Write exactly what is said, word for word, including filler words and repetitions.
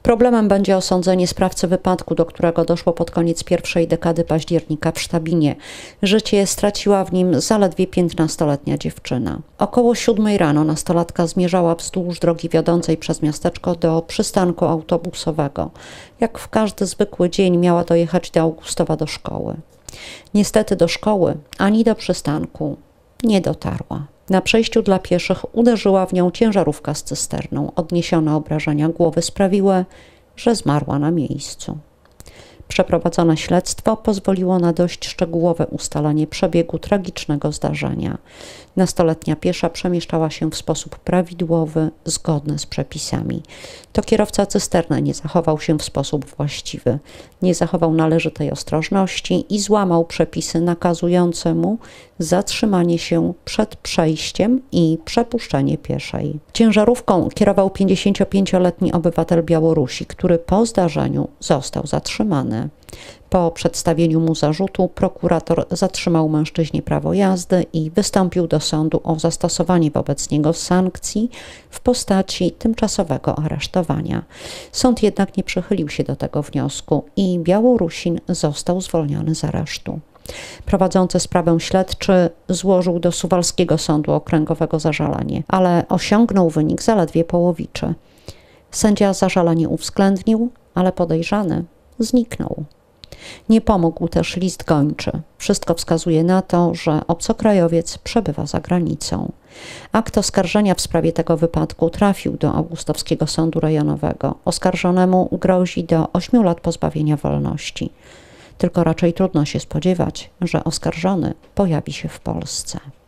Problemem będzie osądzenie sprawcy wypadku, do którego doszło pod koniec pierwszej dekady października w Sztabinie. Życie straciła w nim zaledwie piętnastoletnia dziewczyna. Około siódmej rano nastolatka zmierzała wzdłuż drogi wiodącej przez miasteczko do przystanku autobusowego. Jak w każdy zwykły dzień miała dojechać do Augustowa do szkoły. Niestety do szkoły ani do przystanku nie dotarła. Na przejściu dla pieszych uderzyła w nią ciężarówka z cysterną. Odniesione obrażenia głowy sprawiły, że zmarła na miejscu. Przeprowadzone śledztwo pozwoliło na dość szczegółowe ustalenie przebiegu tragicznego zdarzenia. Nastoletnia piesza przemieszczała się w sposób prawidłowy, zgodny z przepisami. To kierowca cysterny nie zachował się w sposób właściwy, nie zachował należytej ostrożności i złamał przepisy nakazujące mu zatrzymanie się przed przejściem i przepuszczenie pieszej. Ciężarówką kierował pięćdziesięciopięcioletni obywatel Białorusi, który po zdarzeniu został zatrzymany. Po przedstawieniu mu zarzutu prokurator zatrzymał mężczyźnie prawo jazdy i wystąpił do sądu o zastosowanie wobec niego sankcji w postaci tymczasowego aresztowania. Sąd jednak nie przychylił się do tego wniosku i Białorusin został zwolniony z aresztu. Prowadzący sprawę śledczy złożył do Suwalskiego Sądu Okręgowego zażalenie, ale osiągnął wynik zaledwie połowiczy. Sędzia zażalenie uwzględnił, ale podejrzany zniknął. Nie pomógł też list gończy. Wszystko wskazuje na to, że obcokrajowiec przebywa za granicą. Akt oskarżenia w sprawie tego wypadku trafił do Augustowskiego Sądu Rejonowego. Oskarżonemu grozi do ośmiu lat pozbawienia wolności. Tylko raczej trudno się spodziewać, że oskarżony pojawi się w Polsce.